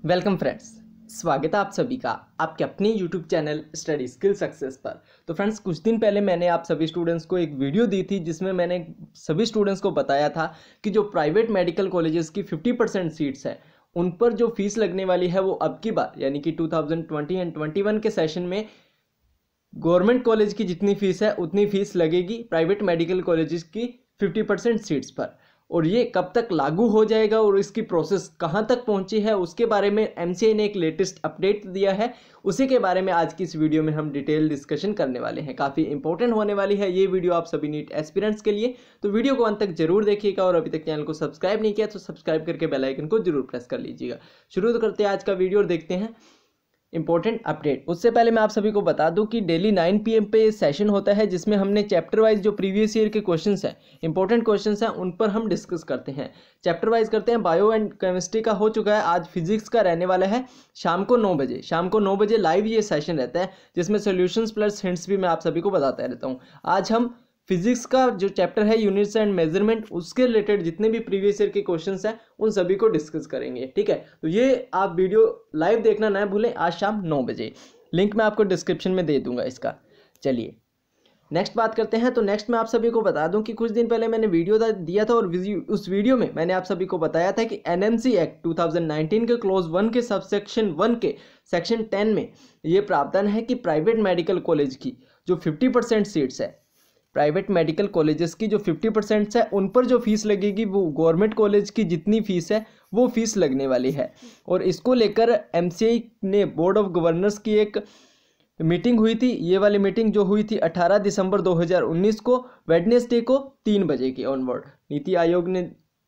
Welcome friends, स्वागत है आप सभी का आपके अपने YouTube channel study skill success पर। तो फ्रेंड्स, कुछ दिन पहले मैंने आप सभी स्टूडेंट्स को एक वीडियो दी थी जिसमें मैंने सभी स्टूडेंट्स को बताया था कि जो प्राइवेट मेडिकल कॉलेजेस की 50% सीट्स है उन पर जो फीस लगने वाली है वो अब की बार यानी कि 2020 एंड 21 के सेशन में गवर्नमेंट कॉलेज की जितनी फीस है उतनी फीस लगेगी प्राइवेट मेडिकल कॉलेजेस की 50% सीट्स पर। और ये कब तक लागू हो जाएगा और इसकी प्रोसेस कहाँ तक पहुंची है उसके बारे में एमसीए ने एक लेटेस्ट अपडेट दिया है। उसी के बारे में आज की इस वीडियो में हम डिटेल डिस्कशन करने वाले हैं। काफ़ी इंपॉर्टेंट होने वाली है ये वीडियो आप सभी नीट एस्पिरेंट्स के लिए। तो वीडियो को अंत तक जरूर देखिएगा और अभी तक चैनल को सब्सक्राइब नहीं किया तो सब्सक्राइब करके बेल आइकन को जरूर प्रेस कर लीजिएगा। शुरू तो करते हैं आज का वीडियो और देखते हैं इंपॉर्टेंट अपडेट। उससे पहले मैं आप सभी को बता दूं कि डेली 9 PM पे सेशन होता है जिसमें हमने चैप्टर वाइज जो प्रीवियस ईयर के क्वेश्चंस हैं, इंपॉर्टेंट क्वेश्चंस हैं, उन पर हम डिस्कस करते हैं। चैप्टर वाइज करते हैं। बायो एंड केमिस्ट्री का हो चुका है, आज फिजिक्स का रहने वाला है शाम को 9 बजे। शाम को 9 बजे लाइव ये सेशन रहता है जिसमें सोल्यूशंस प्लस हिंट्स भी मैं आप सभी को बताता रहता हूँ। आज हम फिजिक्स का जो चैप्टर है यूनिट्स एंड मेजरमेंट, उसके रिलेटेड जितने भी प्रीवियस ईयर के क्वेश्चंस हैं उन सभी को डिस्कस करेंगे। ठीक है, तो ये आप वीडियो लाइव देखना ना भूलें, आज शाम 9 बजे। लिंक मैं आपको डिस्क्रिप्शन में दे दूंगा इसका। चलिए नेक्स्ट बात करते हैं। तो नेक्स्ट मैं आप सभी को बता दूं कि कुछ दिन पहले मैंने वीडियो दिया था और उस वीडियो में मैंने आप सभी को बताया था कि एनएमसी एक्ट 2019 के क्लॉज 1 के सबसेक्शन 1 के सेक्शन 10 में ये प्रावधान है कि प्राइवेट मेडिकल कॉलेज की जो 50% सीट्स है, प्राइवेट मेडिकल कॉलेजेस की जो 50% है उन पर जो फीस लगेगी वो गवर्नमेंट कॉलेज की जितनी फीस है वो फीस लगने वाली है। और इसको लेकर एमसीए ने बोर्ड ऑफ गवर्नर्स की एक मीटिंग हुई थी। ये वाली मीटिंग जो हुई थी 18 दिसंबर 2019 को वेडनेसडे को 3 बजे की ऑनवर्ड नीति आयोग ने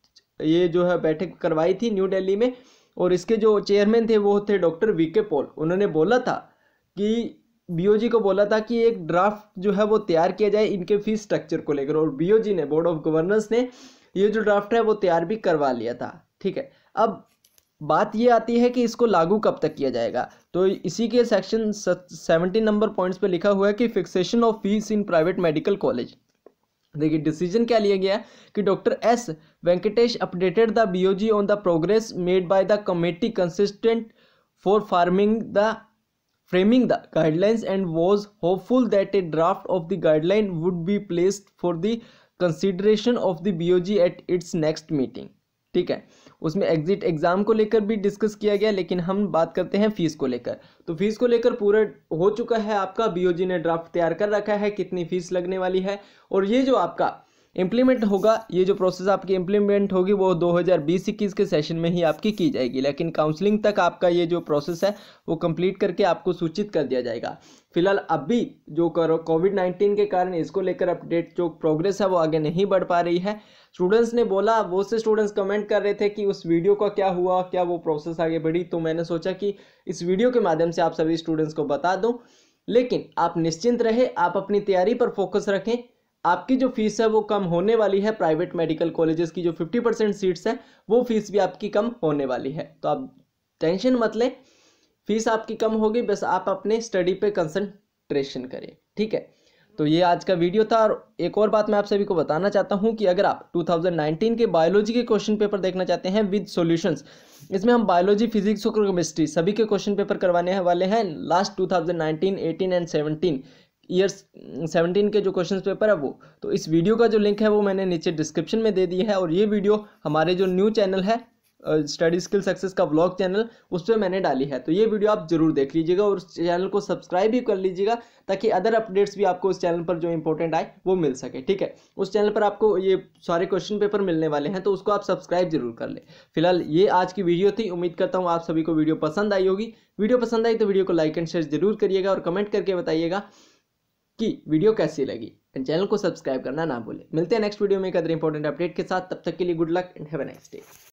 ये जो है बैठक करवाई थी न्यू दिल्ली में। और इसके जो चेयरमैन थे वो थे डॉक्टर वीके पॉल। उन्होंने बोला था कि बीओजी को बोला था कि एक ड्राफ्ट जो है वो तैयार किया जाए इनके फीस स्ट्रक्चर को लेकर, और बीओजी ने, बोर्ड ऑफ गवर्नर्स ने, ये जो ड्राफ्ट है वो तैयार भी करवा लिया था। ठीक है, अब बात ये आती है कि इसको लागू कब तक किया जाएगा। तो इसी के सेक्शन 17 नंबर पॉइंट्स पे लिखा हुआ है कि fixation of fees in private medical college. देखिए डिसीजन क्या लिया गया कि doctor S Venkatesh updated the BOG on the progress made by the committee consistent for framing the guidelines and was hopeful that a draft of the guideline would be placed for the consideration of the BOG at its next meeting। ठीक है, उसमें exit exam को लेकर भी discuss किया गया, लेकिन हम बात करते हैं फीस को लेकर। तो फीस को लेकर पूरा हो चुका है आपका, बीओजी ने ड्राफ्ट तैयार कर रखा है कितनी फीस लगने वाली है। और ये जो आपका इम्प्लीमेंट होगा, ये जो प्रोसेस आपकी इम्प्लीमेंट होगी वो 2020-21 के सेशन में ही आपकी की जाएगी, लेकिन काउंसलिंग तक आपका ये जो प्रोसेस है वो कंप्लीट करके आपको सूचित कर दिया जाएगा। फिलहाल अभी जो कोविड-19 के कारण इसको लेकर अपडेट जो प्रोग्रेस है वो आगे नहीं बढ़ पा रही है। स्टूडेंट्स ने बोला, बहुत से स्टूडेंट्स कमेंट कर रहे थे कि उस वीडियो का क्या हुआ, क्या वो प्रोसेस आगे बढ़ी। तो मैंने सोचा कि इस वीडियो के माध्यम से आप सभी स्टूडेंट्स को बता दूं, लेकिन आप निश्चिंत रहे, आप अपनी तैयारी पर फोकस रखें। आपकी जो फीस है वो कम होने वाली है। प्राइवेट मेडिकल कॉलेजेस की जो 50% सीट्स हैं वो फीस भी आपकी कम होने वाली है, तो आप टेंशन मत लें, फीस आपकी कम होगी, बस आप अपने स्टडी पे कंसंट्रेशन करें। ठीक है, तो ये आज का वीडियो था। और एक और बात मैं आप सभी को बताना चाहता हूं कि अगर आप 2019 के बायोलॉजी के क्वेश्चन पेपर देखना चाहते हैं विद सॉल्यूशंस, इसमें हम बायोलॉजी, फिजिक्स और केमिस्ट्री सभी के क्वेश्चन पेपर करवाने वाले हैं। लास्ट 2019, 18 एंड 17 ईयर्स 17 के जो क्वेश्चन पेपर है वो, तो इस वीडियो का जो लिंक है वो मैंने नीचे डिस्क्रिप्शन में दे दिया है। और ये वीडियो हमारे जो न्यू चैनल है स्टडी स्किल सक्सेस का व्लॉग चैनल, उस पर मैंने डाली है। तो ये वीडियो आप जरूर देख लीजिएगा और उस चैनल को सब्सक्राइब भी कर लीजिएगा ताकि अदर अपडेट्स भी आपको उस चैनल पर जो इंपॉर्टेंट आए वो मिल सके। ठीक है, उस चैनल पर आपको ये सारे क्वेश्चन पेपर मिलने वाले हैं, तो उसको आप सब्सक्राइब जरूर कर ले। फिलहाल ये आज की वीडियो थी, उम्मीद करता हूँ आप सभी को वीडियो पसंद आई होगी। वीडियो पसंद आई तो वीडियो को लाइक एंड शेयर जरूर करिएगा और कमेंट करके बताइएगा कि वीडियो कैसी लगी। चैनल को सब्सक्राइब करना ना भूलें। मिलते हैं नेक्स्ट वीडियो में एक अदर इंपॉर्टेंट अपडेट के साथ, तब तक के लिए good luck and have a nice day.